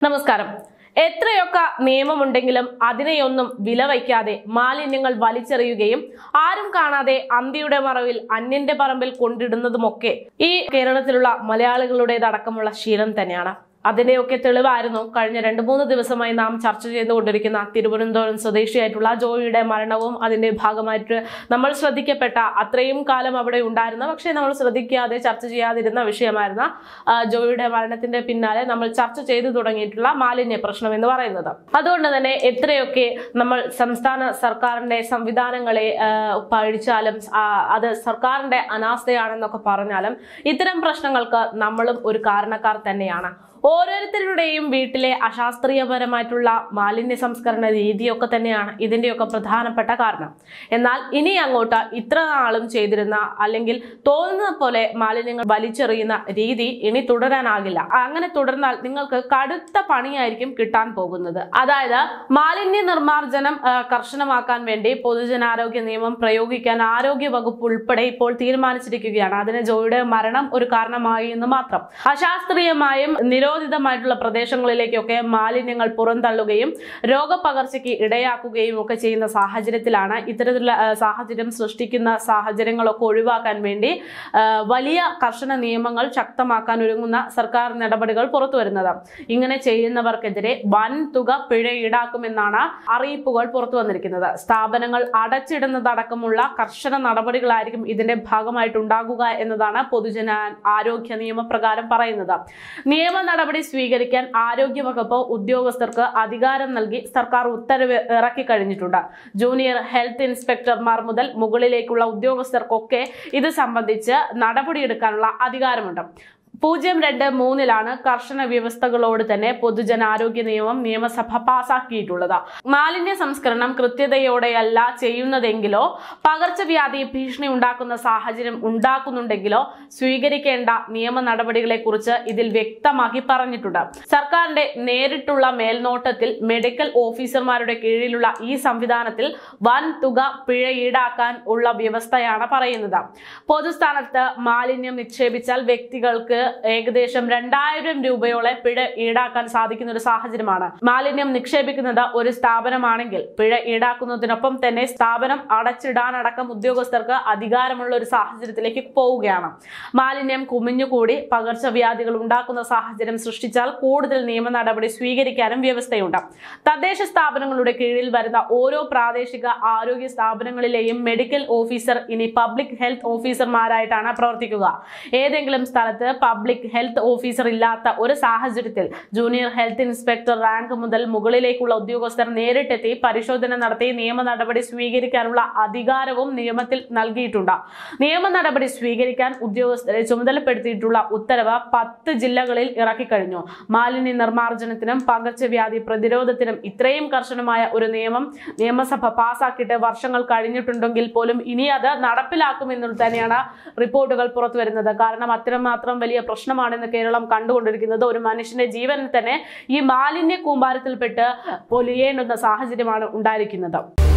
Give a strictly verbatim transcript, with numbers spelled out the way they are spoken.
നമസ്കാരം. എത്രയൊക്കെ നിയമമുണ്ടെങ്കിലും അതിനെയൊന്നും വില വയ്ക്കാതെ മാലിന്യങ്ങൾ വലിച്ചെറിയുകയും ആരും കാണാതെ അന്തിയുടെ മറവിൽ അന്യന്റെ പറമ്പിൽ കൊണ്ടിടുന്നതുമൊക്കെ ഈ കേരളത്തിലുള്ള മലയാളികളുടേതടക്കമുള്ള ശീലം തന്നെയാണ്. അതിന്റെയൊക്കെ തെളിവായിരുന്നു കഴിഞ്ഞ രണ്ടു മൂന്ന് ദിവസമായി നാം ചർച്ച ചെയ്തുകൊണ്ടിരിക്കുന്ന തിരുവനന്തപുരം സ്വദേശിയായിട്ടുള്ള ജോയിയുടെ മരണവും അതിന്റെ ഭാഗമായിട്ട് നമ്മൾ ശ്രദ്ധിക്കപ്പെട്ട അത്രയും കാലം അവിടെ ഉണ്ടായിരുന്ന പക്ഷേ നമ്മൾ ശ്രദ്ധിക്കാതെ ചർച്ച ചെയ്യാതിരുന്ന വിഷയമായിരുന്ന ജോയിയുടെ മരണത്തിന്റെ പിന്നാലെ നമ്മൾ ചർച്ച ചെയ്തു തുടങ്ങിയിട്ടുള്ള മാലിന്യ പ്രശ്നം എന്ന് പറയുന്നത്. അതുകൊണ്ട് തന്നെ എത്രയൊക്കെ നമ്മൾ സംസ്ഥാന സർക്കാരിന്റെ സംവിധാനങ്ങളെ പഴിച്ചാലും അത് സർക്കാരിന്റെ അനാസ്ഥയാണെന്നൊക്കെ പറഞ്ഞാലും ഇത്തരം പ്രശ്നങ്ങൾക്ക് നമ്മളും ഒരു കാരണക്കാർ തന്നെയാണ്. ഓരോരുത്തരുടെയും വീട്ടിലെ അശാസ്ത്രീയപരമായിട്ടുള്ള മാലിന്യ സംസ്കരണ രീതിയൊക്കെ തന്നെയാണ് ഇതിന്റെയൊക്കെ പ്രധാനപ്പെട്ട കാരണം. എന്നാൽ ഇനി അങ്ങോട്ട് ഇത്ര നാളും ചെയ്തിരുന്ന അല്ലെങ്കിൽ തോന്നുന്ന പോലെ മാലിന്യങ്ങൾ വലിച്ചെറിയുന്ന രീതി ഇനി തുടരാനാകില്ല. അങ്ങനെ തുടർന്നാൽ നിങ്ങൾക്ക് കടുത്ത പണിയായിരിക്കും കിട്ടാൻ പോകുന്നത്. അതായത് മാലിന്യ നിർമ്മാർജ്ജനം കർശനമാക്കാൻ വേണ്ടി പൊതുജനാരോഗ്യ നിയമം പ്രയോഗിക്കാൻ ആരോഗ്യ വകുപ്പ് ഉൾപ്പെടെ ഇപ്പോൾ തീരുമാനിച്ചിരിക്കുകയാണ്. അതിന് ജോയിയുടെ മരണം ഒരു കാരണമായി എന്ന് മാത്രം. അശാസ്ത്രീയമായും നിരോ നിരോധിതമായിട്ടുള്ള പ്രദേശങ്ങളിലേക്കൊക്കെ മാലിന്യങ്ങൾ പുറന്തള്ളുകയും രോഗപകർച്ചയ്ക്ക് ഇടയാക്കുകയും ഒക്കെ ചെയ്യുന്ന സാഹചര്യത്തിലാണ് ഇത്തരത്തിലുള്ള സാഹചര്യം സൃഷ്ടിക്കുന്ന സാഹചര്യങ്ങളൊക്കെ ഒഴിവാക്കാൻ വേണ്ടി വലിയ കർശന നിയമങ്ങൾ ശക്തമാക്കാൻ ഒരുങ്ങുന്ന സർക്കാർ നടപടികൾ പുറത്തു വരുന്നത്. ഇങ്ങനെ ചെയ്യുന്നവർക്കെതിരെ വൻ തുക പിഴ ഈടാക്കുമെന്നാണ് അറിയിപ്പുകൾ പുറത്തു വന്നിരിക്കുന്നത്. സ്ഥാപനങ്ങൾ അടച്ചിടുന്നതടക്കമുള്ള കർശന നടപടികളായിരിക്കും ഇതിന്റെ ഭാഗമായിട്ടുണ്ടാകുക എന്നതാണ് പൊതുജന ആരോഗ്യ നിയമപ്രകാരം പറയുന്നത്. നിയമ നടപടി സ്വീകരിക്കാൻ ആരോഗ്യ വകുപ്പ് ഉദ്യോഗസ്ഥർക്ക് അധികാരം നൽകി സർക്കാർ ഉത്തരവ് ഇറക്കി കഴിഞ്ഞിട്ടുണ്ട്. ജൂനിയർ ഹെൽത്ത് ഇൻസ്പെക്ടർമാർ മുതൽ മുകളിലേക്കുള്ള ഉദ്യോഗസ്ഥർക്കൊക്കെ ഇത് സംബന്ധിച്ച് നടപടിയെടുക്കാനുള്ള അധികാരമുണ്ട്. പൂജ്യം രണ്ട് മൂന്നിലാണ് കർശന വ്യവസ്ഥകളോട് തന്നെ പൊതുജനാരോഗ്യ നിയമം നിയമസഭ പാസാക്കിയിട്ടുള്ളത്. മാലിന്യ സംസ്കരണം കൃത്യതയോടെയല്ല ചെയ്യുന്നതെങ്കിലോ പകർച്ചവ്യാധി ഭീഷണി ഉണ്ടാക്കുന്ന സാഹചര്യം ഉണ്ടാക്കുന്നുണ്ടെങ്കിലോ സ്വീകരിക്കേണ്ട നിയമ നടപടികളെ കുറിച്ച് ഇതിൽ വ്യക്തമാക്കി പറഞ്ഞിട്ടുണ്ട്. സർക്കാരിന്റെ നേരിട്ടുള്ള മേൽനോട്ടത്തിൽ മെഡിക്കൽ ഓഫീസർമാരുടെ കീഴിലുള്ള ഈ സംവിധാനത്തിൽ വൻ തുക പിഴ ഈടാക്കാൻ ഉള്ള വ്യവസ്ഥയാണ് പറയുന്നത്. പൊതുസ്ഥാനത്ത് മാലിന്യം നിക്ഷേപിച്ചാൽ വ്യക്തികൾക്ക് ഏകദേശം രണ്ടായിരം രൂപയോളം പിഴ ഈടാക്കാൻ സാധിക്കുന്ന ഒരു സാഹചര്യമാണ്. മാലിന്യം നിക്ഷേപിക്കുന്നത് ഒരു സ്ഥാപനമാണെങ്കിൽ പിഴ ഈടാക്കുന്നതിനൊപ്പം തന്നെ സ്ഥാപനം അടച്ചിടാനടക്കം ഉദ്യോഗസ്ഥർക്ക് അധികാരമുള്ള ഒരു സാഹചര്യത്തിലേക്ക് പോവുകയാണ്. മാലിന്യം കുമിഞ്ഞുകൂടി പകർച്ചവ്യാധികൾ ഉണ്ടാക്കുന്ന സാഹചര്യം സൃഷ്ടിച്ചാൽ കൂടുതൽ നിയമ നടപടി സ്വീകരിക്കാനും വ്യവസ്ഥയുണ്ട്. തദ്ദേശ സ്ഥാപനങ്ങളുടെ കീഴിൽ വരുന്ന ഓരോ പ്രാദേശിക ആരോഗ്യ സ്ഥാപനങ്ങളിലെയും മെഡിക്കൽ ഓഫീസർ ഇനി പബ്ലിക് ഹെൽത്ത് ഓഫീസർമാരായിട്ടാണ് പ്രവർത്തിക്കുക. ഏതെങ്കിലും സ്ഥലത്ത് പബ്ലിക് ഹെൽത്ത് ഓഫീസർ ഇല്ലാത്ത ഒരു സാഹചര്യത്തിൽ ജൂനിയർ ഹെൽത്ത് ഇൻസ്പെക്ടർ റാങ്ക് മുതൽ മുകളിലേക്കുള്ള ഉദ്യോഗസ്ഥർ നേരിട്ടെത്തി പരിശോധന നടത്തി നിയമ നടപടി സ്വീകരിക്കാനുള്ള അധികാരവും നിയമത്തിൽ നൽകിയിട്ടുണ്ട്. നിയമ നടപടി സ്വീകരിക്കാൻ ഉദ്യോഗസ്ഥരെ ചുമതലപ്പെടുത്തിയിട്ടുള്ള ഉത്തരവ് പത്ത് ജില്ലകളിൽ ഇറക്കിക്കഴിഞ്ഞു. മാലിന്യ നിർമ്മാർജ്ജനത്തിനും പകർച്ചവ്യാധി പ്രതിരോധത്തിനും ഇത്രയും കർശനമായ ഒരു നിയമം നിയമസഭ പാസാക്കിയിട്ട് വർഷങ്ങൾ കഴിഞ്ഞിട്ടുണ്ടെങ്കിൽ പോലും ഇനി അത് നടപ്പിലാക്കുമെന്നത് തന്നെയാണ് റിപ്പോർട്ടുകൾ പുറത്തു വരുന്നത്. കാരണം അത്രമാത്രം വലിയ പ്രശ്നമാണെന്ന് കേരളം കണ്ടുകൊണ്ടിരിക്കുന്നത്. ഒരു മനുഷ്യന്റെ ജീവൻ തന്നെ ഈ മാലിന്യ കൂമ്പാരത്തിൽപ്പെട്ട് പൊലിയേണ്ടുന്ന സാഹചര്യമാണ് ഉണ്ടായിരിക്കുന്നത്.